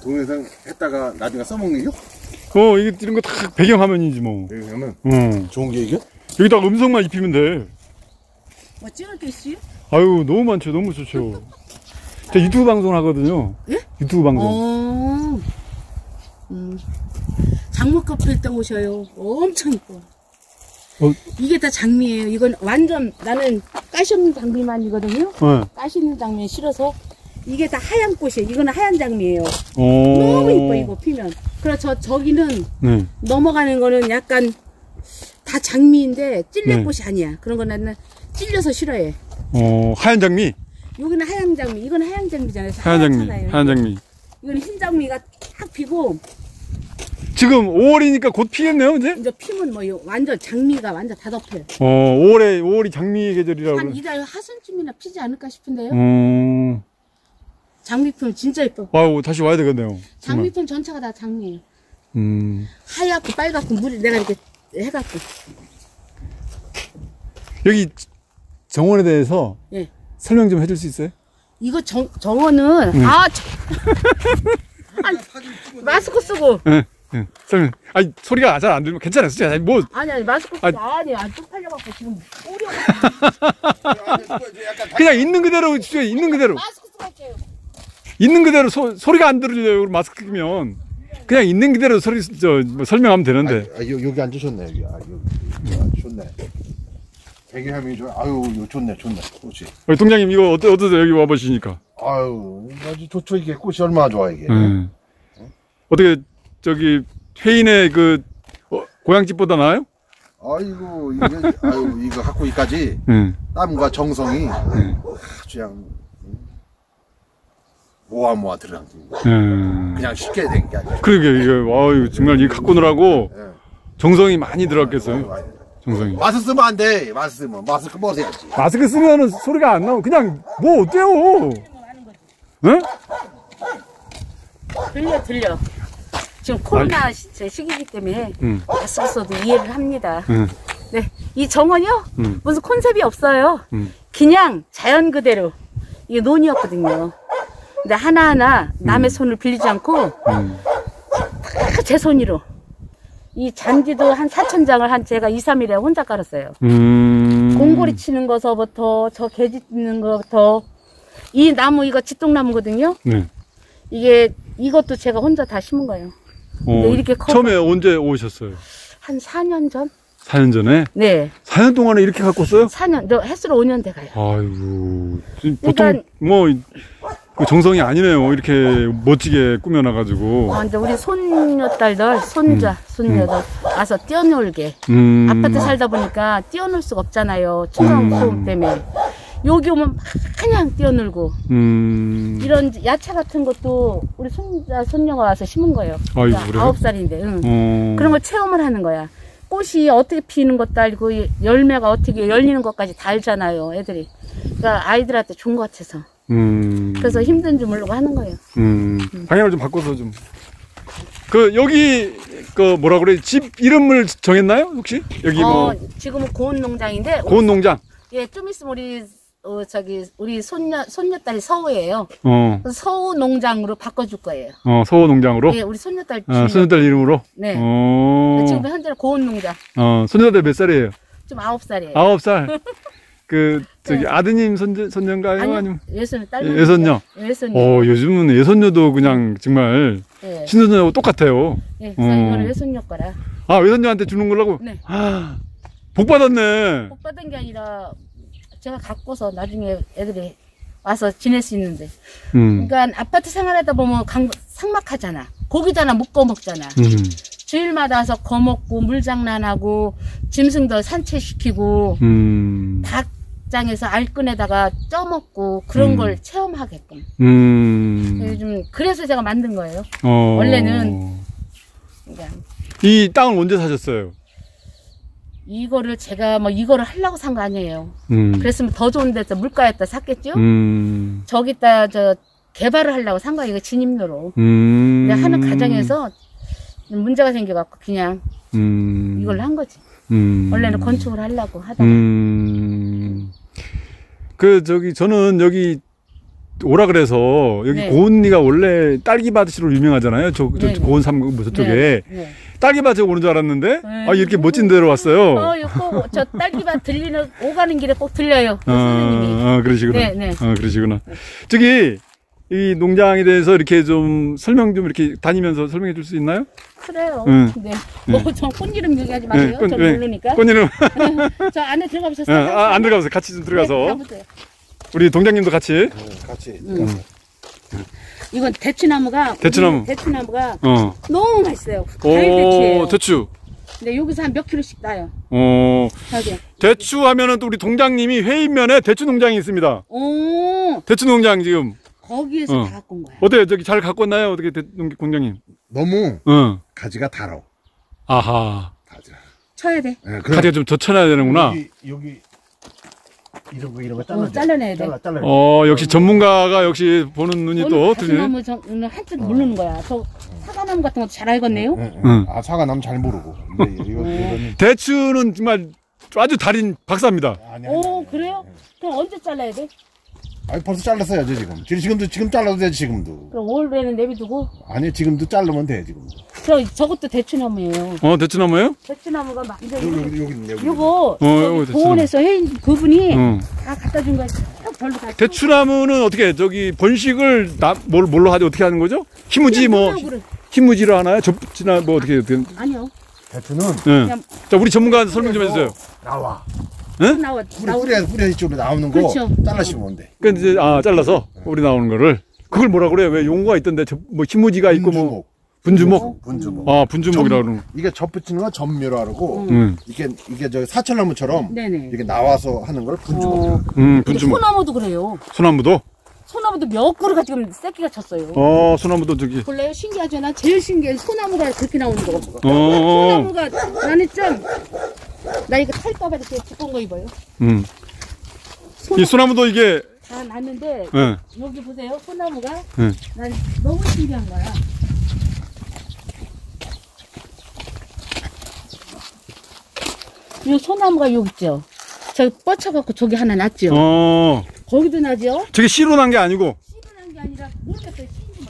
동영상 했다가 나중에 써먹는 거? 이게 이런 거 다 배경화면이지 뭐. 배경화면? 좋은 게 이게? 여기다가 음성만 입히면 돼. 뭐 찍을 게 있어요? 아유, 너무 많죠. 너무 좋죠. 저 유튜브 방송 하거든요. 예? 유튜브 방송. 장목커피 때 오셔요. 엄청 이뻐. 이게 다 장미예요. 이건 완전 나는 까시는 장미만이거든요. 네. 까시는 장미 싫어서 이게 다 하얀 꽃이에요. 이거는 하얀 장미예요. 너무 이뻐 이거 피면. 그래서 저기는 네. 넘어가는 거는 약간 다 장미인데 찔레꽃이 아니야. 그런 거 나는 찔려서 싫어해. 하얀 장미? 여기는 하얀 장미. 이건 하얀 장미잖아요. 하얀 장미. 하얀 장미. 이건 흰 장미가 탁 피고. 지금 5월이니까 곧 피겠네요, 이제 피면 뭐 완전 장미가 완전 다 덮여요. 5월이 장미 계절이라고. 한 이달 하순쯤이나 피지 않을까 싶은데요. 장미품 진짜 예뻐. 와우, 다시 와야 되겠네요. 장미품 전체가 다 장미예요. 하얗고 빨갛고 물이 내가 이렇게 해갖고. 여기 정원에 대해서 예. 설명 좀 해줄 수 있어요? 이거 정원은 아니, 마스크 쓰고. 네. 설명. 아니, 소리가 잘 안 들면 괜찮아요. 진짜 뭐. 아니 마스크 쓰고 안 쪽팔려갖고 지금 꼬려. 그냥 있는 그대로 진짜 있는 그대로. 마스크 쓰고 할게요. 있는 그대로 소리가 안 들려요. 마스크 끼면 그냥 있는 그대로 뭐 설명하면 되는데. 여기 앉으셨네. 여기 좋네. 배경화면이 좋아. 아유, 좋네. 그렇지. 동장님 이거 어떠세요? 여기 와 보시니까. 아유, 아주 좋죠. 이게 꽃이 얼마나 좋아 이게. 어떻게 저기 회인의 그 고향집보다 나아요? 아이고 이거 갖고 이까지 땀과 정성이 아주 그냥 모아 들어간 그냥 쉽게 된 게 아니라. 그러게 이거 정말 이 갖고 노라고 정성이 많이 들어갔겠어요. 정성이. 마스크 쓰면 안 돼. 마스크 벗어야지. 마스크 쓰면은 소리가 안 나고 그냥 뭐 어때요? 응? 들려. 지금 코로나 시기이기 때문에 마스크 써도 이해를 합니다. 네, 이 정원이요? 무슨 컨셉이 없어요. 그냥 자연 그대로 이게 논이었거든요. 근데 하나하나 남의 손을 빌리지 않고 다 제 손으로 이 잔디도 한 4,000장을 제가 2, 3일에 혼자 깔았어요. 공고리 치는 거서부터 저 개지 뜯는 거부터 이 나무 이거 지똥나무거든요. 네. 이것도 제가 혼자 다 심은 거예요. 근데 이렇게 처음에 언제 오셨어요? 한 4년 전? 4년 전에? 네. 4년 동안에 이렇게 가꿨어요? 4년, 햇수로 5년 돼가요. 아이고, 보통 그 정성이 아니네요. 이렇게 멋지게 꾸며놔가지고. 근데 우리 손녀딸들, 손녀들 와서 뛰어놀게. 아파트 살다 보니까 뛰어놀 수가 없잖아요. 층간 소음 때문에. 여기 오면 그냥 뛰어놀고. 이런 야채 같은 것도 우리 손녀가 와서 심은 거예요. 아이고, 그래요? 9살인데. 그런 걸 체험을 하는 거야. 꽃이 어떻게 피는 것도 알고, 열매가 어떻게 열리는 것까지 다 알잖아요, 애들이. 그러니까 아이들한테 좋은 것 같아서. 그래서 힘든 줄 모르고 하는 거예요. 방향을 좀 바꿔서 좀. 여기, 뭐라 그래? 집 이름을 정했나요? 혹시? 여기 지금은 고운농장인데. 고운농장? 예, 좀 있으면 우리 손녀딸이 서우예요. 그래서 서우 농장으로 바꿔줄 거예요. 서우 농장으로? 예, 우리 손녀딸. 손녀딸 이름으로? 네. 지금 현재는 고운 농장. 손녀딸 몇 살이에요? 좀 9살이에요. 9살? 네. 아드님 손녀인가요? 아니면? 예손녀, 딸. 예손녀? 예손녀. 요즘은 예손녀도 그냥 정말 친손녀하고 똑같아요. 예, 이거는 예손녀 거라. 외손녀한테 주는 거라고? 네. 복 받았네. 복 받은 게 아니라 제가 갖고서 나중에 애들이 와서 지낼 수 있는데. 그러니까 아파트 생활하다 보면 삭막하잖아. 고기잖아, 묶어 먹잖아. 주일마다 와서 거먹고 물장난하고 짐승들 산책시키고 닭장에서 알끈에다가 쪄먹고 그런 걸 체험하게끔. 요즘 그래서 제가 만든 거예요. 원래는. 그러니까 이 땅을 언제 사셨어요? 이거를 제가 이거를 하려고 산 거 아니에요. 그랬으면 더 좋은 데서 물가에다 샀겠죠? 저기다 개발을 하려고 산 거예요. 이거 진입로로. 근데 하는 과정에서 문제가 생겨갖고 그냥 이걸로 한 거지. 원래는 건축을 하려고 하다가. 저는 여기 오라 그래서 여기 네. 고은리가 원래 딸기밭으로 유명하잖아요. 네. 고은 삼국 저쪽에 네. 네. 딸기밭에 오는 줄 알았는데 네. 아 이렇게 멋진 데로 왔어요. 이거 저 딸기밭 들리는 오가는 길에 꼭 들려요. 그 선생님이. 그러시구나. 네, 네. 그러시구나. 저기 이 농장에 대해서 이렇게 좀 설명 좀 이렇게 다니면서 설명해 줄 수 있나요? 그래요. 응. 네. 전 꽃이름 얘기하지 마세요. 전 모르니까. 꽃이름. 저 안에 들어가 보셨어요? 안 들어가서 같이 좀 들어가서 네, 가보세요. 우리 동장님도 같이. 같이. 이건 대추나무가 대추나무. 대추나무가 너무 맛있어요. 과일 오, 대추예요. 대추. 근데 여기서 한 몇 킬로씩 따요. 저기. 대추 하면은 또 우리 동장님이 회인면에 대추 농장이 있습니다. 오, 대추 농장 지금 거기에서 다 갖고 온 거야. 어때요? 저기 잘 갖고 왔나요? 어떻게 공장님? 너무 가지가 달아. 아하. 가지가. 쳐야 돼. 네, 가지가 좀 젖혀놔야 되는구나. 여기 이런 거 잘라내야 돼. 잘라. 역시 전문가가 역시 보는 눈이 또 틀리네. 대추나무 한쪽 모르는 거야. 저 사과나무 같은 것도 잘 알겠네요. 아 사과나무 잘 모르고. 근데 이거는 대추는 정말 아주 달인 박사입니다. 오, 그래요? 그럼 언제 잘라야 돼? 아니 벌써 잘랐어야죠 지금. 지금 잘라도 되지 지금도. 그럼 올해는 내비두고. 아니 지금도 자르면 돼 지금. 저것도 대추나무예요. 대추나무예요? 대추나무가 막 이제 여기. 요거 요거 보온에서 해인 그분이 다 갖다 준 거야. 별로 다. 대추나무는 어떻게 저기 번식을 뭘로 하지 어떻게 하는 거죠? 희무지 뭐 희무지로 하나요? 접지나 뭐 어떻게 아니요. 대추는 자 우리 전문가 설명 좀 해주세요. 나와. 나와. 뿌리 이쪽으로 나오는 거 그렇죠. 잘라시면 돼. 그 이제 잘라서 우리 나오는 거를 그걸 뭐라 그래요? 왜 용어가 있던데 뭐 희무지가 있고 뭐 분주목. 분주목이라 그러는 거. 이게 접붙이는 건 전묘라고. 이게 저 사철나무처럼 네네. 이게 나와서 하는 걸 분주목. 분주목. 소나무도 그래요. 소나무도? 소나무도 몇 그루가 지금 새끼가 쳤어요. 소나무도 저기. 볼래요? 신기하죠? 난 제일 신기해. 소나무가 그렇게 나오는 거. 소나무가 나는 나 이거 탈까봐 이렇게 두꺼운 거 입어요. 이 소나무도 이게 다 났는데 여기 보세요. 소나무가 난 너무 신기한 거야. 이 소나무가 여기 있죠. 저기 뻗쳐갖고 저기 하나 났죠. 거기도 나죠. 저게 씨로 난 게 아니고. 씨로 난 게 아니라 모르겠어요.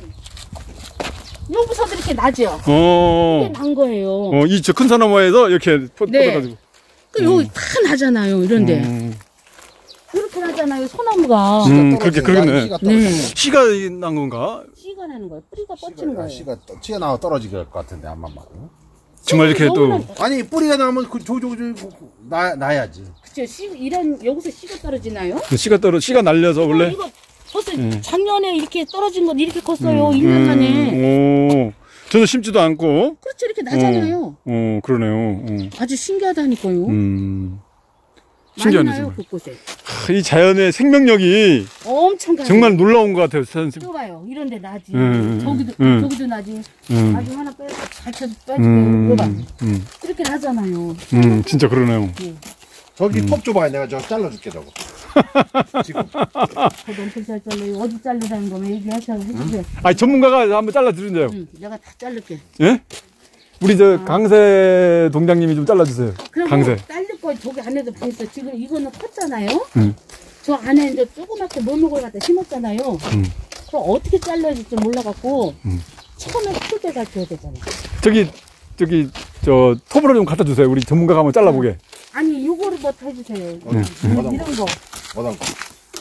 여기서도 이렇게 나죠. 이게 난 거예요. 이 저 큰 소나무에서 이렇게 뻗어가지고. 여기 다 나잖아요. 이런데. 이렇게 나잖아요. 소나무가. 그렇게 그러겠네. 네. 씨가 난 건가? 씨가 나는 거예요. 뿌리가 뻗치는 거예요. 씨가 나와 떨어질 것 같은데 안만 봐도. 정말 이렇게 또. 아니 뿌리가 나오면 나야지. 그쵸. 여기서 씨가 떨어지나요? 씨가 날려서 원래. 이거 벌써 작년에 이렇게 떨어진 건 이렇게 컸어요. 1년 만에. 저는 심지도 않고. 그렇죠. 이렇게 나잖아요. 그러네요. 아주 신기하다니까요. 많이 나요, 곳곳에. 이 자연의 생명력이 엄청 가요. 정말 놀라운 것 같아요, 선생님. 또 봐요. 이런 데 나지. 저기도 나지. 아주 하나 빼서 잘 쳐서 빼주고. 이거 봐. 이렇게 나잖아요. 진짜 그러네요. 저기 톱 줘봐요. 내가 저거 잘라줄게 저거. 지금. 저도 엄청 잘 잘라요. 어디 자르자는 거면 얘기하셔. 해주세요. 아니, 전문가가 한번 잘라드린대요. 내가 다 자를게. 예? 우리 강세 동장님이 좀 잘라주세요. 강세. 자를 거 저기 안에도 봐 있어. 지금 이거는 컸잖아요. 저 안에 이제 조그맣게 모목을 갖다 심었잖아요. 그럼 어떻게 잘라야 될지 몰라갖고 처음에 풀 때 잘 줘야 되잖아. 저기 톱으로 좀 갖다 주세요. 우리 전문가가 한번 잘라보게. 아니 요거를 뭐 해주세요. 이런 거. 어떤 거?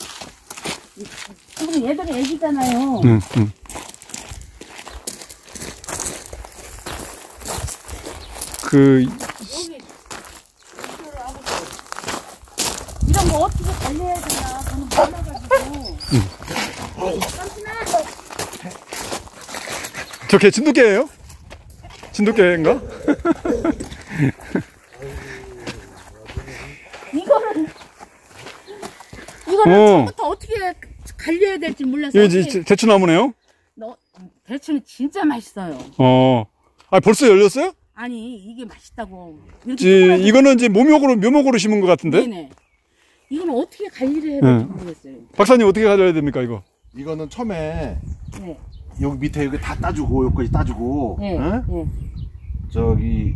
지금 얘들이 애기잖아요. 그 여기 이런 거 어떻게 관리해야 되나 저는 몰라가지고. 저게 진돗개예요? 진돗개인가? 이거는 처음부터 어떻게 관리해야 될지 몰라서. 이게 대추나무네요? 대추는 진짜 맛있어요. 벌써 열렸어요? 아니 이게 맛있다고. 이거는 이제 묘목으로 심은 것 같은데? 네네. 이거는 어떻게 관리를 해야 될지 모르겠어요. 박사님 어떻게 가져야 됩니까 이거? 이거는 처음에 네. 여기 밑에 여기 다 따주고 여기까지 따주고. 네. 응? 네. 저기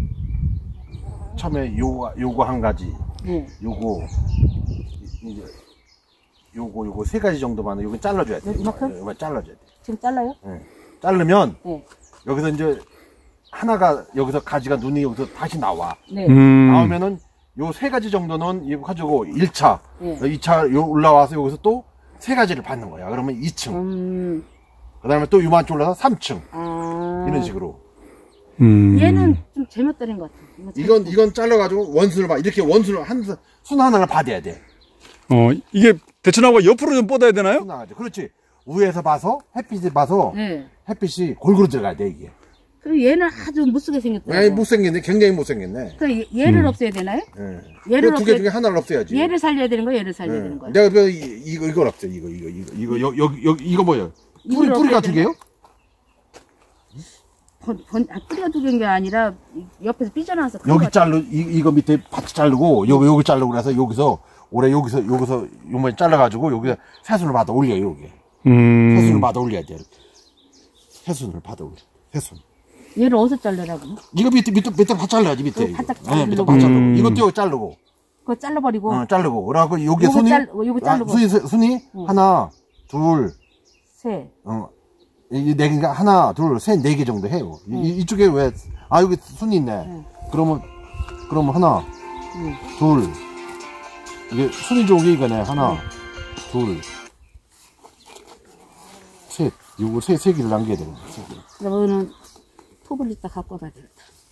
처음에 요거 한 가지. 네. 요거 이제 요거 세 가지 정도만 여기 잘라줘야 돼. 이만큼? 이거 잘라줘야 돼. 지금 잘라요? 네. 자르면 네. 여기서 이제 하나가 여기서 가지가 눈이 여기서 다시 나와. 네. 나오면은 요 세 가지 정도는 이거 가지고 1차, 네. 2차 요 올라와서 여기서 또 세 가지를 받는 거야. 그러면 2층. 그다음에 또 요만큼 올라서 3층. 이런 식으로. 얘는 좀 제멋대로인 것 같아. 이건 잘라가지고 원수를 봐. 이렇게 원수를 순 하나를 받아야 돼. 이게 대추나무가 옆으로 좀 뻗어야 되나요? 순 하나죠. 그렇지. 위에서 봐서 햇빛이 봐서 네. 햇빛이 골고루 들어가야 돼 이게. 그리고 얘는 아주 못쓰게 생겼더라고. 왜 못생겼네. 굉장히 못생겼네. 그럼 얘를 없애야 되나요? 예. 얘를 두 개 중에 하나를 없애야지. 얘를 살려야 되는 거야, 얘를 예. 살려야 되는 거야. 내가 이걸 없애. 이거 뭐예요? 뿌리가 두 개요? 뿌리가 두 개인 게 아니라 옆에서 삐져나와서 여기 이거 밑에 밭 자르고 여기 자르고 그래서 여기서 올해 여기서 요번에 잘라가지고 여기서 새순을 받아 올려 여기. 새순을 받아 올려야 돼. 새순을 받아 올려. 새순. 얘를 어디서 자르라고? 이거 밑에 밭 잘라야지 밑에. 바짝 네, 밑에 밭 자르고. 이것도 자르고. 그거 잘라버리고. 자르고. 그러고 여기 요거 순이 요거 자르고. 순이 하나, 둘, 셋. 이 네 개가 하나, 둘, 셋, 네 개 정도 해요. 이쪽에 왜 여기 순이 있네. 그러면 하나, 둘. 이게 순이 좋은 게 이거네. 하나, 둘, 셋. 요거 세 개를 남겨야 되거든. 그러면은 톱을 이따 갖고 와봐야 되겠다.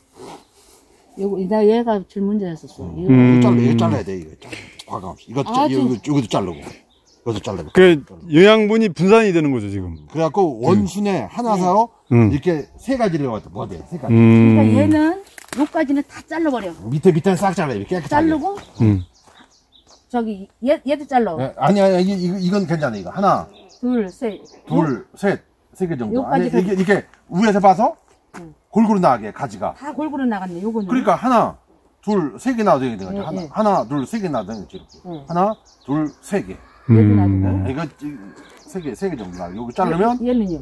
나 얘가 제일 문제였었어. 이거 잘라야 돼, 이거. 과감 없이. 이것도 자르고. 이것도 자르고. 그 영양분이 분산이 되는 거죠, 지금. 그래갖고 원순에 하나서 이렇게 세 가지를 뭐 돼? 세 가지. 그러니까 얘는 요까지는 다 잘라버려. 밑에는 싹 잘라야 돼. 깨끗하게. 자르고, 저기, 얘도 잘라. 네, 아니야, 이건 괜찮아, 이거. 하나, 둘, 셋. 세 개 정도. 요까지 아니, 이게 위에서 봐서 골고루 나가게, 가지가. 다 골고루 나갔네, 요거는. 그러니까 하나, 둘, 세 개 나와야 되는 거죠. 예. 하나, 둘, 세 개 나와야 되는 거지. 이렇게. 하나, 둘, 세 개. 얘도 놔두고. 네, 이거 세 개 정도 나와. 여기 자르면, 얘는요?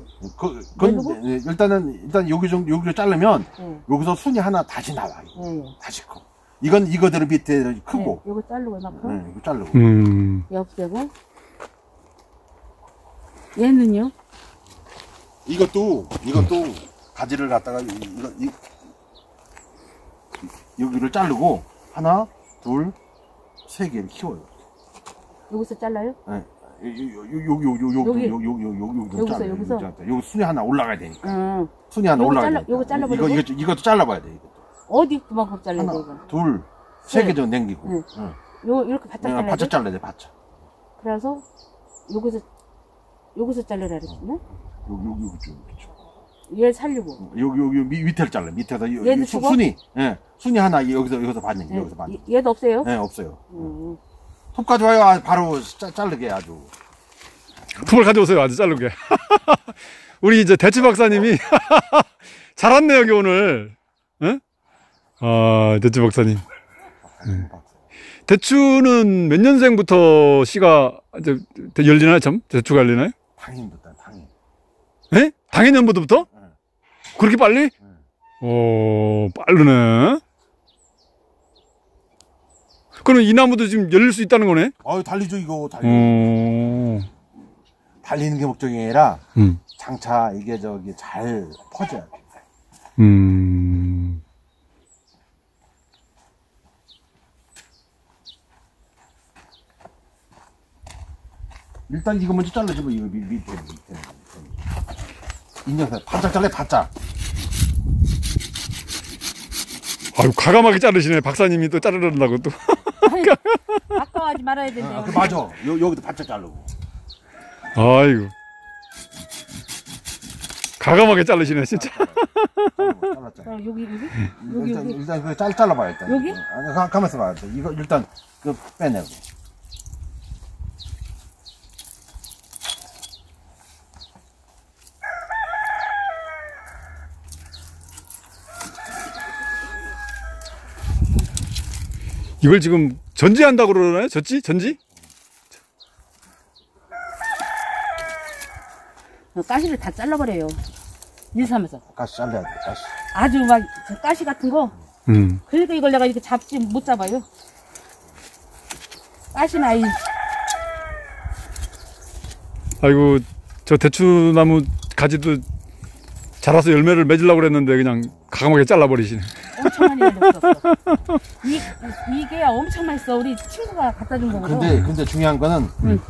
일단 여기를 자르면, 여기서 순이 하나 다시 나와. 다시 커. 이거대로 밑에 크고. 요거 자르고 이만큼. 이거 자르고. 얘 없애고. 얘는요? 이것도 가지를 갖다가 여기를 자르고 하나, 둘, 세 개를 키워요. 여기서 잘라요? 네. 여기서? 여기 순이 하나 올라가야 되니까. 순이 하나 올라가야 되니까. 요거 잘라버리고? 이것도 잘라봐야 돼. 이것도. 어디 그만큼 잘라야 돼, 이거? 하나, 둘, 세 개 정도 남기고. 이렇게 바짝 잘라야 돼? 바짝 잘라야 돼, 바짝. 그래서 여기서 잘라라 그랬나? 여기 얘 살리고. 여기 밑에를 잘라. 밑에서 얘도 주고? 순이 하나 여기서 받는 게 여기서 받는. 얘도 없어요? 네, 없어요. 톱 가져와요. 바로 자르게 아주. 톱을 가져오세요, 아주 자르게. 우리 이제 대추 박사님이 잘 왔네 여기 오늘. 응? 대추 박사님. 대추는 몇 년생부터 씨가 이제 열리나요? 대추가 열리나요? 당연부터 당연. 예? 당연년부터부터? 그렇게 빨리? 오, 빠르네. 그럼 이 나무도 지금 열릴 수 있다는 거네? 달리죠, 이거, 달리는 게 목적이 아니라, 장차 이게 잘 퍼져야 돼. 일단 이거 먼저 잘라줘, 이거 밑에. 인정사, 바짝 잘라, 바짝. 아유, 과감하게 자르시네. 박사님이 또 자르려고 또. 아까워하지 말아야 된대요. 맞아. 여기도 바짝 자르고. 아이고. 과감하게 자르시네, 진짜. 잘랐잖아. 여기. 일단 그거 잘라봐요, 일단. 여기? 아니, 가만있어 봐요. 이거 일단, 빼내고. 이걸 지금 전지한다고 그러나요? 전지? 가시를 다 잘라버려요. 일삼에서. 가시 잘라야 돼, 가시. 아주 막 가시 같은 거. 그러니까 이걸 내가 이렇게 못 잡아요. 가시나 아이고, 저 대추나무 가지도 자라서 열매를 맺으려고 그랬는데 그냥 가감하게 잘라버리시네. 엄청 많이 넣었어. 이게 엄청 맛있어. 우리 친구가 갖다 준 거거든. 근데 중요한 거는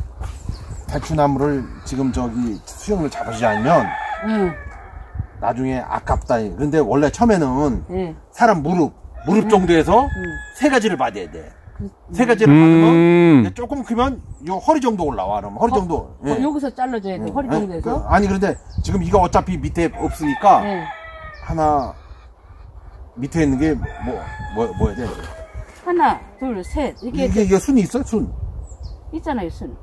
대추나무를 지금 저기 수영을 잡으지 않으면 나중에 아깝다. 근데 원래 처음에는 사람 무릎 정도에서 세 가지를 받아야 돼. 세 가지를 받으면 조금 크면 요 허리 정도 올라와. 그럼 허리 정도. 여기서 잘라줘야 돼. 허리 정도에서. 아니 그런데 지금 이거 어차피 밑에 없으니까 하나 밑에 있는 게 뭐야 돼? 하나, 둘, 셋. 이게 순이 있어? 순. 있잖아요, 순.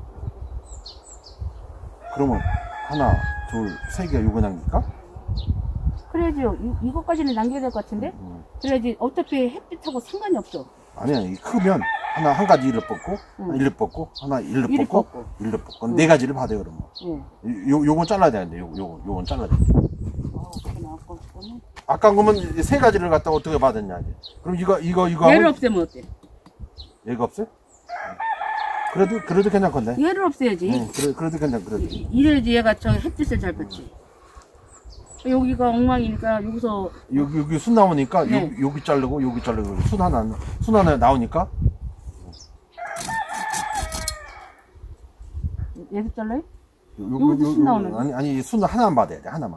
그러면 하나, 둘, 세 개가 요거 남길까? 그래야지. 이거까지는 남겨야 될 것 같은데? 그래야지. 어차피 햇빛하고 상관이 없어. 아니야, 이 크면 하나 한 가지 일로 뽑고, 일로 뽑고, 하나 일로 뽑고, 일로 뽑고, 네 가지를 받아요 그러면. 요건 잘라야 되는데, 요건 잘라야 돼. 아까 그러면 세 가지를 갖다 어떻게 받았냐 이제. 그럼 이거 얘를 없애면 어때? 얘가 없어요? 그래도 괜찮건데. 얘를 없애야지. 그래도 그래도. 이래야지 얘가 저 햇빛을 잘 받지. 여기가 엉망이니까 여기서 여기 순 나오니까 여기 자르고 여기 자르고 순 하나 나오니까. 얘도 잘라요? 여기도 순 나오는. 아니 순 하나만 받아야 돼. 하나만.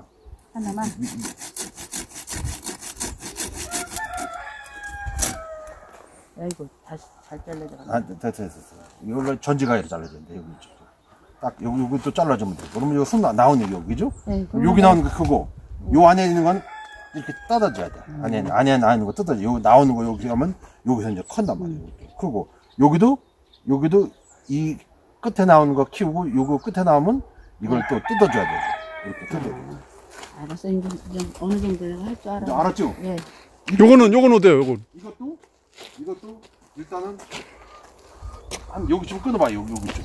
아이고 다시 잘 잘라져. 됐어. 이걸로 전지가위로 잘라야 되는데 여기 딱 여기 또 잘라주면 돼. 그러면 여기 순 나오는 여기죠? 여기 나오는 거 크고 요 안에 있는 건 이렇게 뜯어줘야 돼. 안에 있는 거 뜯어줘. 여기 나오는 거 여기 하면 여기서 이제 큰단 말이에요. 크고 여기도 이 끝에 나오는 거 키우고 요거 끝에 나오면 이걸 또 뜯어줘야 돼. 이렇게 뜯어줘. 알았어. 이제 어느 정도 내가 할 줄 알아. 알았죠? 예. 요거는 어때요? 요거. 이것도 일단은 한 여기 좀 끊어봐요. 여기 좀.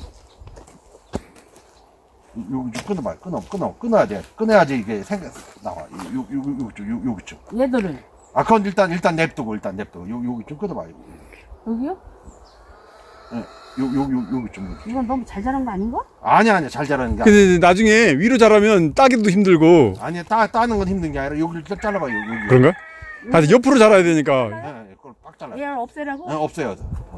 여기 좀 끊어봐요. 끊어야 돼. 끊어야지 이게 나와. 여기 좀. 얘들을. 그건 일단 냅두고. 여기 좀 끊어봐요. 여기요? 네. 여기 좀. 이건 너무 잘 자란 거 아닌가? 아니야. 잘 자라는 게. 근데 나중에 위로 자라면 따기도 힘들고. 아니야. 따는 건 힘든 게 아니라 여기를 잘라봐요. 여기. 그런가? 하여튼 옆으로 자라야 되니까. 네, 그걸 빡 잘라. 얘를 없애라고? 네, 없어요.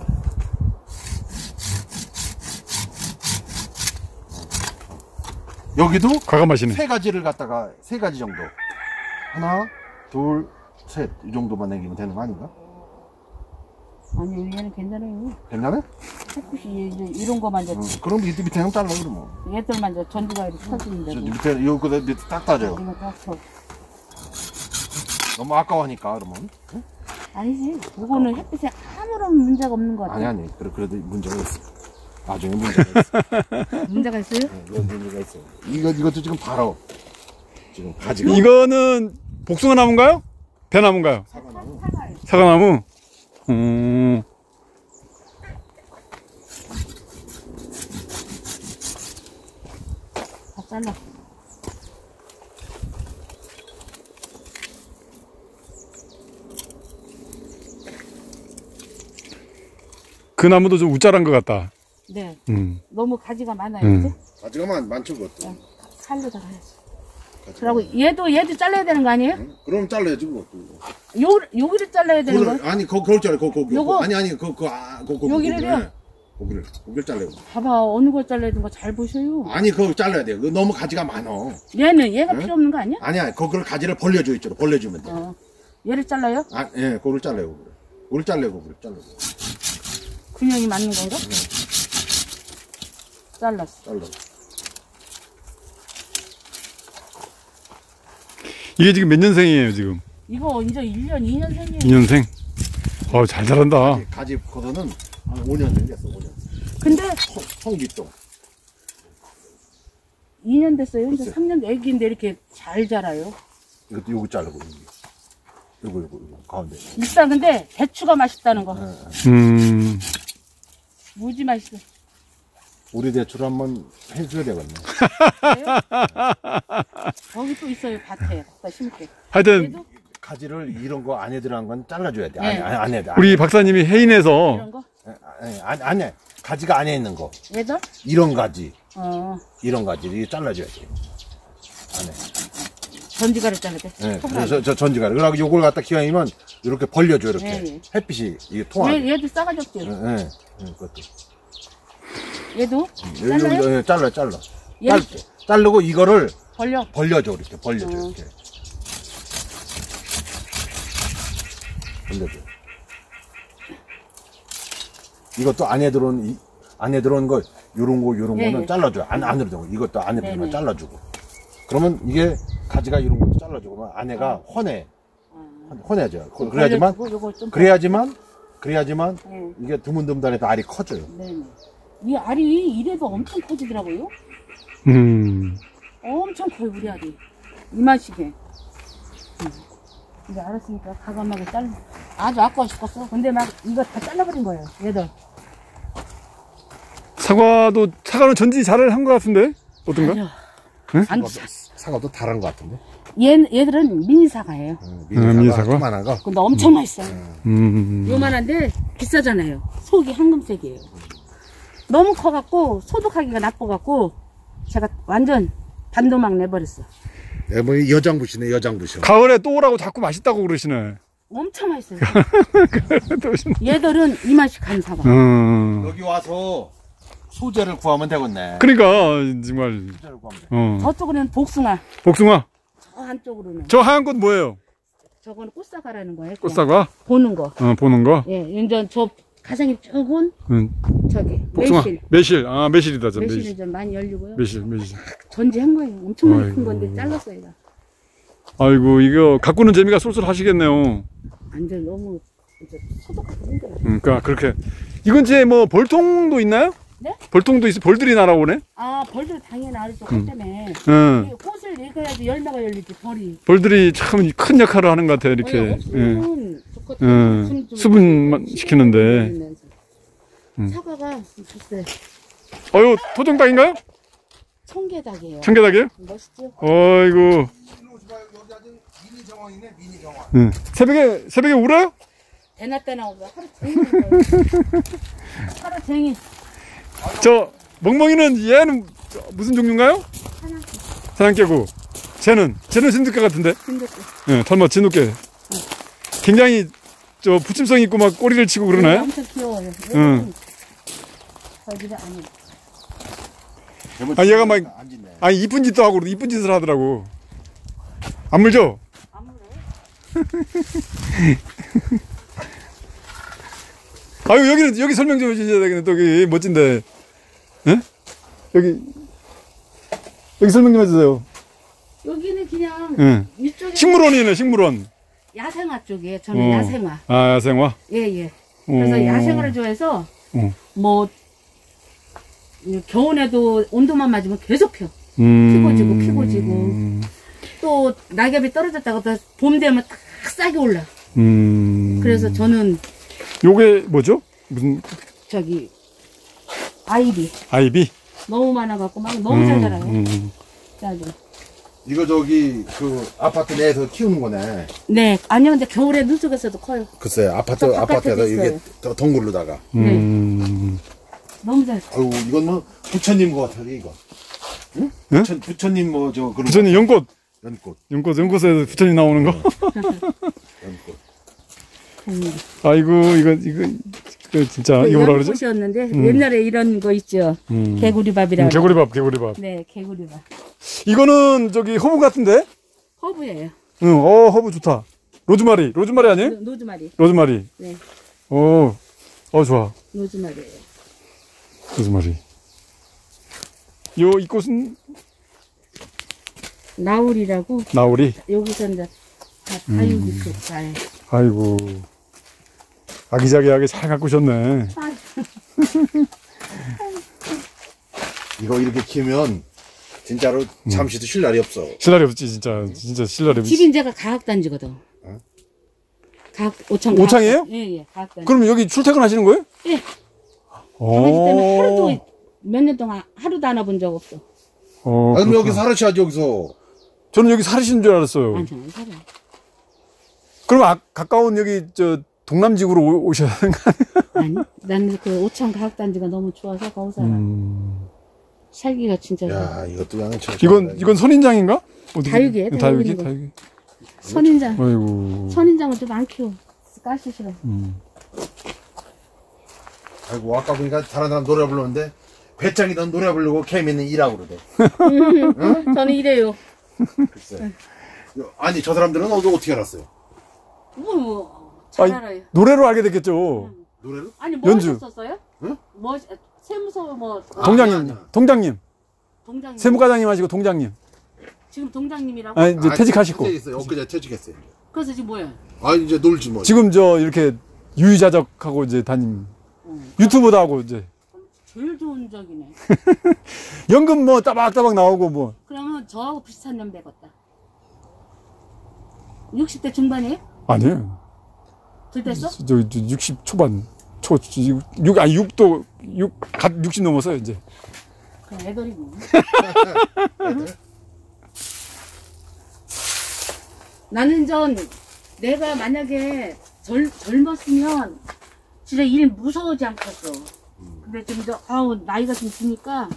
여기도 과감하시네. 세 가지를 갖다가 세 가지 정도. 하나, 둘, 셋. 이 정도만 남기면 되는 거 아닌가? 아니 얘는 괜찮아요. 괜찮아? 햇빛이 이제 이런 거만 이제 그럼 밑에 형 잘라 그러면. 얘들만 이제 전주가위로 쳐주는데. 밑에 요거 밑에 딱 따져요. 이거 딱 쳐. 너무 아까워하니까 그러면. 응? 아니지. 이거는 햇빛에 아무런 문제가 없는 것 같아. 아니. 그래도 문제가 있어. 나중에 문제가 있어. 문제가 있어요? 네, 문제가 있어. 이것도 지금 바로 지금 가지가. 이거는 복숭아 나무인가요? 배나무인가요? 사과나무. 사과나무. 다 잘라. 그 나무도 좀 우짜란 것 같다. 네. 너무 가지가 많아요. 그치? 가지가 많죠 그것도. 네. 칼로 다 해야지. 그리고 얘도 잘라야 되는 거 아니에요? 그럼 잘라야지 그것도. 여기를 잘라야 되는 거? 아니 그걸 잘라. 요거? 아니 여기를요? 고기를 잘라요. 봐봐 어느 걸 잘라야 되는 거 잘 보셔요. 아니 그거 잘라야 돼. 그거 너무 가지가 많어. 얘가 필요 없는 거 아니야? 아니야. 그걸 가지를 벌려줘 있죠. 벌려주면 돼. 얘를 잘라요? 그거를 잘라요. 그걸 잘라요. 균형이 맞는 건가? 잘랐어. 이게 지금 몇 년생이에요 지금? 이거 이제 1년, 2년생이에요. 2년생? 잘 자란다. 가지 거도는 한 5년 생겼어. 5년. 근데 성기똥. 2년 됐어요. 근데 3년 애기인데 이렇게 잘 자라요. 이것도 요거 자르고 요거 가운데. 일단 근데 대추가 맛있다는 거. 무지 맛있어. 우리 대추를 한번 해줘야 되겠네. 그래요? 거기 또 있어요. 밭에. 갖다 심을게. 하여튼 얘도? 가지를 이런 거 안에 들어간 건 잘라줘야 돼. 네. 안에. 우리 박사님이 해인해서 이런 거? 아니. 가지가 안에 있는 거. 얘도? 이런 가지. 어. 이런 가지. 이게 잘라줘야지. 안에. 전지가를 잘라대. 네, 그래서 저 전지가를. 그러고 요걸 갖다 기왕이면 이렇게 벌려줘, 이렇게. 네. 햇빛이 이게 통하게. 얘도 싸가지없지. 네, 그것도. 얘도? 잘라요? 잘라. 얘는 자르고 이거를 벌려줘, 이렇게. 이렇게. 벌려줘. 이것도 안에 들어온 거, 요런 거는 네. 잘라줘요. 안으로 들어온 거. 이것도 안에 들어온 거 네. 잘라주고. 그러면 이게 가지가 이런 것도 잘라주고, 그러면 안에가 헌해져요. 그래야지만, 네. 이게 드문드문해서 알이 커져요. 네네. 이 알이 이래도 엄청 커지더라고요. 엄청 커요, 우리 알이. 이만씩에. 이제 알았으니까 가감하게 아주 아까워 죽겠어. 근데 막 이거 다 잘라버린 거예요, 얘들. 사과는 전지 잘 한 것 같은데? 어떤가? 응? 사과도 달한 것 같은데? 얘들은 미니 사과예요. 미니 사과? 조그만한 거? 근데 엄청 맛있어요. 요만한데 비싸잖아요. 속이 황금색이에요. 너무 커갖고 소독하기가 나빠갖고 제가 완전 반도막 내버렸어. 뭐 여장부시네, 여장부셔. 가을에 또 오라고 자꾸 맛있다고 그러시네. 엄청 맛있어요. 얘들은 이만씩 간 사과. 여기 와서 소재를 구하면 되겠네. 그러니까 정말. 소재를 구하면 돼. 저쪽으로는 복숭아. 복숭아. 저 한쪽으로는. 저 하얀 꽃 뭐예요? 저거는 꽃사과라는 거예요. 그냥 꽃사과? 보는 거. 보는 거? 예, 완전 저 가생이 쪽은 저기 복숭아. 매실. 매실이다. 매실이 좀 많이 열리고요. 매실. 전지한 거예요. 엄청 많이 큰 건데 잘랐어요. 이거. 아이고 이거 가꾸는 재미가 쏠쏠하시겠네요. 완전 너무 이제 소독하기 힘들어요. 그러니까 그렇게. 이건 이제 뭐 벌통도 있나요? 네? 벌통도 있어. 벌들이 날아오네. 벌들 당연히 알죠. 꽃 때문에. 꽃을 익어야지 열매가 열리지 벌이. 벌들이 참 큰 역할을 하는 것 같아요. 이렇게. 없으면 좋거든요. 수분 시키는데. 사과가 글쎄 어유 토종닭인가요? 청개닭이에요. 청개닭이에요? 멋있죠? 어이구. 여기 아주 미니 정원이네, 미니 정원. 새벽에 울어요? 대낮대나 오고 하루 종일 울어요. 하루 종일. 저 멍멍이는 얘는 무슨 종류인가요? 사냥개고. 쟤는 진돗개 같은데? 진돗개. 예, 설마 진돗개. 굉장히 저 부침성 있고 막 꼬리를 치고 그러나요? 엄청 귀여워요. 저기가 아니에요. 얘가 막 이쁜 짓도 하고 이쁜 짓을 하더라고. 안 물죠? 안 물어요? 아유 여기 설명 좀 해주셔야 되겠네. 또 여기 멋진데. 예? 여기 설명 좀 해주세요. 여기는 그냥 이쪽에 식물원이네, 식물원. 야생화 쪽이에요. 저는 야생화. 야생화? 예. 그래서 야생화를 좋아해서 뭐 겨울에도 온도만 맞으면 계속 펴. 피고 지고 또 낙엽이 떨어졌다가 또 봄 되면 딱 싸게 올라. 그래서 저는 요게 뭐죠? 무슨 저기 아이비 너무 많아갖고 막 너무 잘 자라요. 그래가지고 이거 저기 그 아파트 내에서 키우는 거네. 네, 아니요, 근데 겨울에 눈 속에서도 커요. 글쎄, 아파트에서 이게 덩굴로다가. 너무 잘. 아유, 이건 뭐 부처님 것 같아, 이거. 응? 부처님 뭐 저 그런. 부처님 연꽃. 연꽃에서 부처님 나오는 거. 연꽃. 아이고 이거 진짜 이거 뭐라 그러지? 꽃이었는데 옛날에 이런 거 있죠. 개구리밥이라고. 개구리밥. 네, 개구리밥. 이거는 저기 허브 같은데? 허브예요. 허브 좋다. 로즈마리 아니에요? 로즈마리. 네. 좋아. 로즈마리예요. 로즈마리. 이 꽃은 나우리라고. 나우리. 여기서 이제 다육이 쪽 잘. 아이고. 아기자기하게 잘 가꾸셨네. 이거 이렇게 키우면 진짜로 잠시도 쉴 날이 없어. 쉴 날이 없지 진짜 쉴 날이 없지. 집인 제가 가학단지거든. 오창이에요? 예, 가학단지. 그럼 여기 출퇴근하시는 거예요? 예. 강아지 때문에 하루도 몇 년 동안 하루도 안 와본 적 없어. 그럼 여기 살으셔야지 여기서. 저는 여기 살으시는 줄 알았어요. 아니, 저는 살아요. 그럼 가까운 여기 저 동남지구로 오셔야 하는 거 아니에요? 아니, 나는 그 오창 과학단지가 너무 좋아서 거기 살아. 살기가 진짜 좋아. 야, 이것도 양은 참. 이건 선인장인가? 어떻게- 다육이에요, 다육이. 다육이는 선인장. 아이고. 선인장은 좀 안 키워. 가시 싫어. 아이고, 아까 보니까 다른 사람 노래 부르는데, 배짱이던 노래 부르고 케미는 일하고 그러대. 저는 이래요. 글쎄. 아니, 저 사람들은 어떻게 알았어요? 잘 아니, 알아요. 노래로 알게 됐겠죠. 노래를? 아니, 뭐 연주. 하셨었어요? 응? 뭐, 세무서 뭐, 동장님, 아니야. 동장님. 동장님. 세무과장님 하시고 동장님. 지금 동장님이라고? 아, 이제 퇴직하시고. 퇴직했어요. 엊그제 퇴직했어요. 그래서 지금 뭐야? 아, 이제 놀지 뭐. 지금 저 이렇게 유유자적하고 이제 유튜브도 하고 이제 제일 좋은 적이네. 연금 뭐 따박따박 나오고 뭐. 그러면 저하고 비슷한 연배겠다. 60대 중반이에요? 아니에요. 들 됐어? 저 60 초반. 아니 60 넘었어요, 이제. 그럼 애들이고. 나는 내가 만약에 젊었으면 진짜 일 무서워하지 않겠어. 근데 지금 나이가 좀 드니까.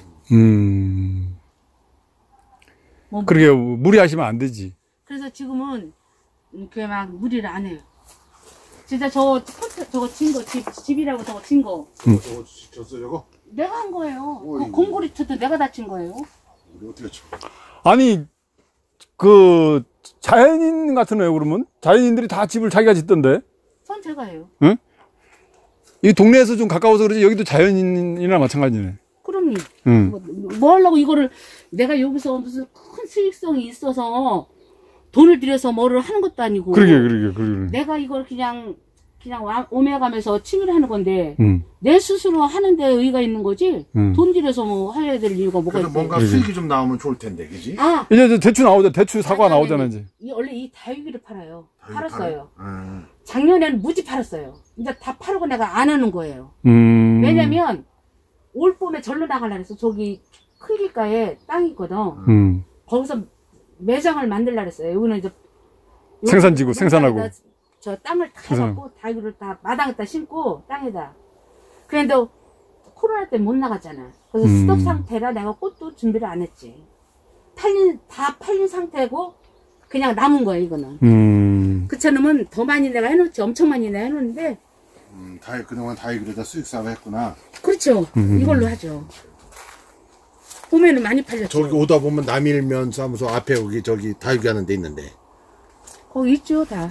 뭐, 그러게 무리하시면 안 되지. 그래서 지금은 이렇게 막 무리를 안 해요. 진짜 저거 친 거, 집이라고 저거 친 거. 저거 줬어, 저거? 내가 한 거예요. 그 어이구. 공구리트도 내가 다 친 거예요. 우리 어떻게 쳐? 아니 그 자연인 같은 애요 그러면? 자연인들이 다 집을 자기가 짓던데. 전 제가 해요. 응? 이 동네에서 좀 가까워서 그러지 여기도 자연인이나 마찬가지네. 그럼요. 응. 뭐 하려고 이거를 내가 여기서 무슨 큰 수익성이 있어서 돈을 들여서 뭐를 하는 것도 아니고. 그러게. 내가 이걸 그냥 오며가면서 취미를 하는 건데 응. 내 스스로 하는데 의의가 있는 거지. 응. 돈 들여서 뭐 해야 될 이유가 뭐가 그래도 있어요. 뭔가 수익이 좀 나오면 좋을 텐데, 그지? 아, 이제 저 대추 나오자. 대추 사과 나오잖아 이제. 원래 이 다육이를 팔아요. 팔았어요. 팔아요? 작년에는 무지 팔았어요. 이제 다 팔고 내가 안 하는 거예요. 왜냐면 올 봄에 절로 나가려고 해서 저기 큰 길가에 땅이 있거든. 거기서 매장을 만들려고 했어요. 여기는 이제 생산지구, 생산하고. 저 땅을 다 해갖고 다육이를 다 마당에다 심고 땅에다. 그런데 코로나 때문에 못 나갔잖아. 그래서 스톱 상태라 내가 꽃도 준비를 안 했지. 다 팔린 상태고 그냥 남은 거야 이거는. 그처럼은 더 많이 내가 해놓지. 엄청 많이 내가 해놓는데. 그동안 다육이로다 수익 사업 했구나. 그렇죠. 이걸로 하죠. 봄에는 많이 팔렸죠. 저기 오다 보면 남일면 사무소 앞에 저기 다육이 하는 데 있는데. 거기 있죠 다.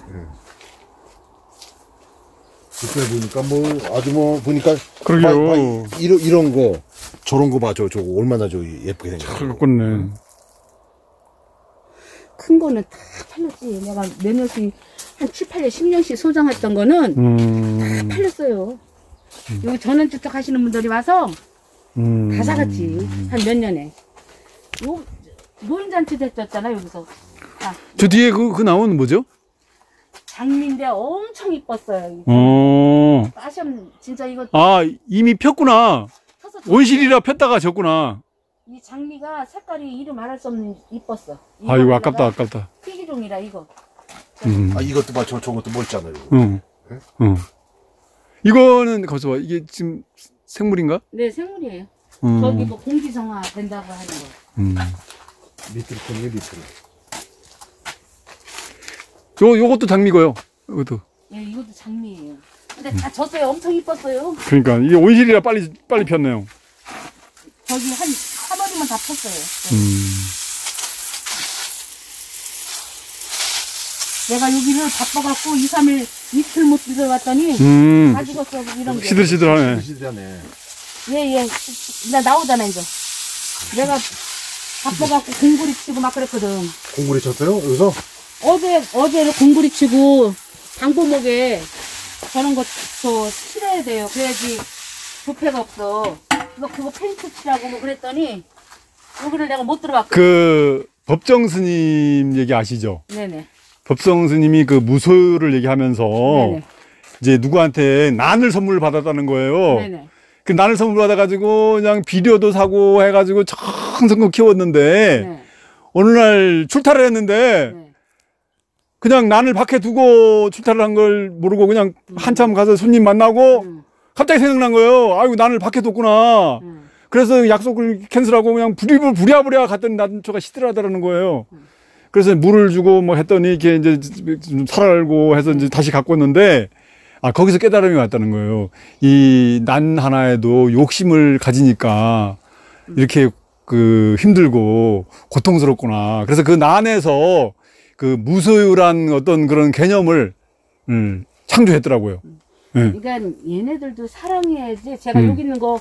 그때 보니까 뭐 아주 뭐 보니까 그러게요. 이런 거 저런 거 봐. 저거 얼마나 예쁘게 생겼어. 그렇겠네. 큰 거는 다 팔렸지. 내가 몇 년씩 한 7, 8년, 10년씩 소장했던 거는 다 팔렸어요. 여기 전원주택 하시는 분들이 와서 다 사갔지. 한 몇 년에. 노인잔치 됐었잖아 여기서. 아, 저 뒤에 그 나무는 뭐죠? 장미인데 엄청 이뻤어요. 빠시험 진짜 이거 아, 이미 폈구나. 펴서 온실이라 폈다가 졌구나. 이 장미가 색깔이 이름 말할 수 없는 이뻤어. 아이고, 아깝다. 피기종이라 이거. 아 이것도 봐. 저것도 멋있잖아요. 응. 이거는 거기서 봐. 이게 지금 생물인가? 네, 생물이에요. 저기 뭐 공기정화 된다고 하는 거. 밑으로 보내 밑으로. 요것도 장미고요. 이것도. 예, 이것도 장미예요. 근데 다 졌어요. 엄청 이뻤어요. 그러니까 이게 온실이라 빨리 폈네요. 저기 한 3월이면 다 폈어요. 내가 여기를 바빠갖고 2, 3일 이틀 못 들어갔더니 다 죽었어. 이런 게. 시들시들하네. 시들하네. 예. 나 나오잖아 이제. 내가 바빠갖고 공구리 치고 막 그랬거든. 공구리 쳤어요? 여기서? 어제를 공구리 치고 방부목에 저런 거 칠해야 돼요. 그래야지 부패가 없어. 그거 페인트 칠하고 뭐 그랬더니 여기를 내가 못 들어갔거든. 그 법정 스님 얘기 아시죠? 네네. 법정 스님이 그 무소유를 얘기하면서 네네. 이제 누구한테 난을 선물을 받았다는 거예요. 네네. 그 난을 선물 받아가지고 그냥 비료도 사고 해가지고 정성껏 키웠는데 네. 어느 날 출타를 했는데 네. 그냥 난을 밖에 두고 출타를 한 걸 모르고 그냥 한참 가서 손님 만나고 갑자기 생각난 거예요. 아이고, 나는 밖에 뒀구나. 그래서 약속을 캔슬하고 그냥 부랴부랴 갔더니 난초가 시들하다라는 거예요. 그래서 물을 주고 뭐 했더니 이렇게 이제 좀 살알고 해서 이제 다시 갖고 왔는데, 아, 거기서 깨달음이 왔다는 거예요. 이 난 하나에도 욕심을 가지니까 이렇게 힘들고 고통스럽구나. 그래서 그 난에서 그 무소유란 어떤 그런 개념을 창조했더라고요. 그러니까 얘네들도 사랑해야지. 제가 여기 있는 거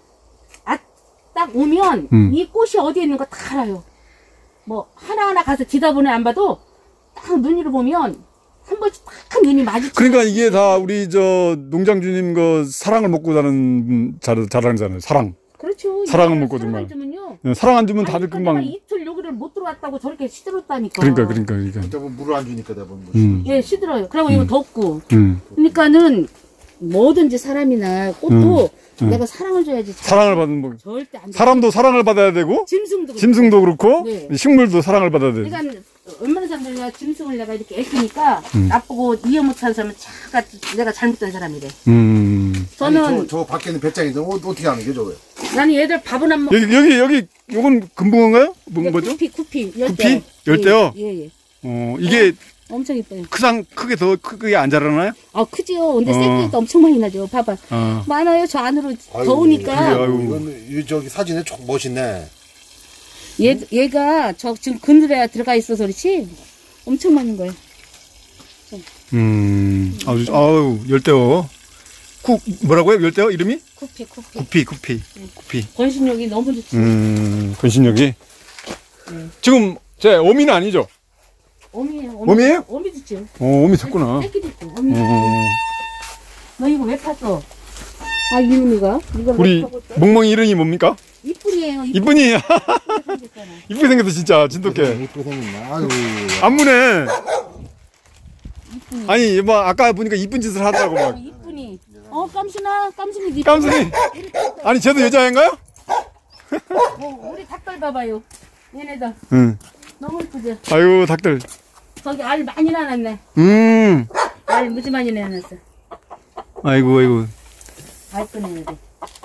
딱 오면 이 꽃이 어디에 있는 거 다 알아요. 뭐 하나하나 가서 뒤다보네 안 봐도 딱 눈으로 보면 한 번씩 딱 눈이 마주치고. 그러니까 이게 다 우리 저 농장주님 그 사랑을 먹고 사는 자랑이잖아요. 사랑. 그렇죠. 사랑을 먹고 정말. 사랑 안 주면 다들 금방. 내가 이틀 여기를 못 들어왔다고 저렇게 시들었다니까. 그러니까. 대부분 물을 안 주니까 대부분. 예, 시들어요. 그리고 이거 덥고. 그러니까는 뭐든지 사람이나 꽃도 내가 사랑을 줘야지. 사랑을 받는 뭐. 절대 안 돼. 사람도 사랑을 받아야 되고. 짐승도 그렇고. 네. 식물도 사랑을 받아야 돼. 그러니까 웬만한 사람들이 짐승을 내가 이렇게 애끼니까 나쁘고 이해 못하는 사람은 차가 내가 잘못된 사람이래. 저는 아니, 저 밖에 있는 배짱이들 어떻게 하는 게 저거요? 나는 얘들 밥은 안 먹고. 여기 요건 금붕어인가요? 뭔 거죠? 구피. 구피? 열대요? 예. 이게 엄청 이뻐요. 크게 더 크게 안 자라나요? 아, 크지요. 근데 새끼도 엄청 많이 나죠. 봐봐. 많아요. 저 안으로 더우니까. 이건 저기 사진에 çok 멋있네. 얘가 저 지금 그늘에 들어가 있어서 그렇지 엄청 많은 거예요. 아유, 열대어. 뭐라고요? 열대어 이름이? 구피. 구피. 번식력이 너무 좋지. 번식력이? 지금 제 어미는 아니죠? 어미예요. 어미예요? 어미 좋지. 어미 쳤구나. 새끼도 있고. 어미. 너 이거 왜 팠어? 아, 이놈이가? 이걸 우리 멍멍이 이름이 뭡니까? 이쁜이에요. 이쁜이. 이쁘게 생겼어, 진짜. 진돗개. 이쁘게 생겼네. 아유. 안무네. 아니, 뭐, 아까 보니까 이쁜 짓을 하더라고, 막. 이쁜이. 깜순이 니. 깜순이. 아니, 쟤도 여자애인가요? 우리 닭들 봐봐요. 얘네들. 응. 너무 이쁘죠? 아유, 닭들. 저기 알 많이 나눴네. 알 무지 많이 나눴어. 아이고. 알픈 애네들.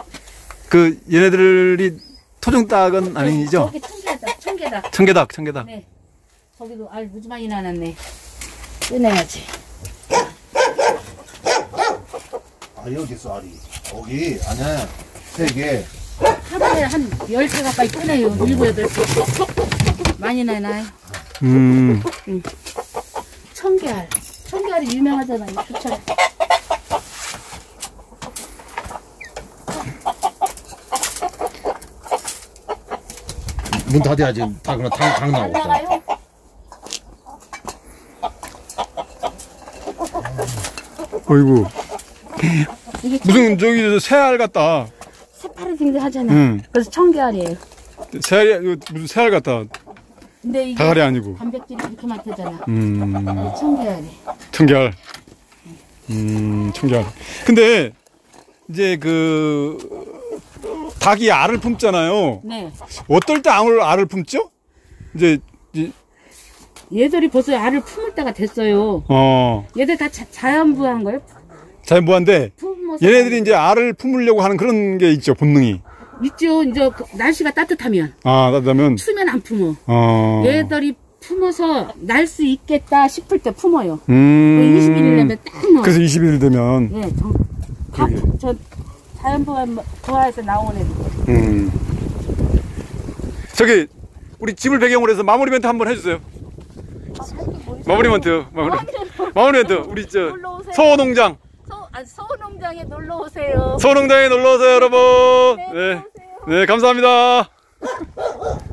얘네들이 토종닭은 아니죠? 저기 청개닭. 청개닭. 네. 저기도 알 무지 많이 나눴네. 꺼내야지. 알이 어디 있어, 알이? 여기 안에 3개. 하루에 한 10개 가까이 꺼내요. 7, 8개. 많이 나나요? 청개알. 청개알이 유명하잖아요. 좋잖아요. 문 닫아야지. 당 나오고. 나가요? 어이구. 무슨 저기 새알 같다. 새파랗게 하잖아. 그래서 청개알이에요. 새알이 무슨 새알 같다. 근데 이게 다갈이 아니고. 단백질이 이렇게 많대잖아. 청개알이. 청개알. 청개알. 근데 이제 닭이 알을 품잖아요. 네. 어떨 때 알을 품죠? 이제 얘들이 벌써 알을 품을 때가 됐어요. 얘들 다 자연부화한 거예요? 자연부화인데 얘네들이 이제 알을 품으려고 하는 그런 게 있죠, 본능이. 있죠. 이제 날씨가 따뜻하면. 따뜻하면. 추우면 안 품어. 얘들이 품어서 날 수 있겠다 싶을 때 품어요. 21일 되면 딱 넣어. 그래서 21일 되면. 네, 저 자연부화에서 나온 애들. 저기 우리 집을 배경으로 해서 마무리 멘트 한번 해주세요. 마무리 멘트. 우리 저 소농장. 소농장에 놀러 오세요. 소농장에 놀러 오세요, 여러분. 네, 네, 감사합니다.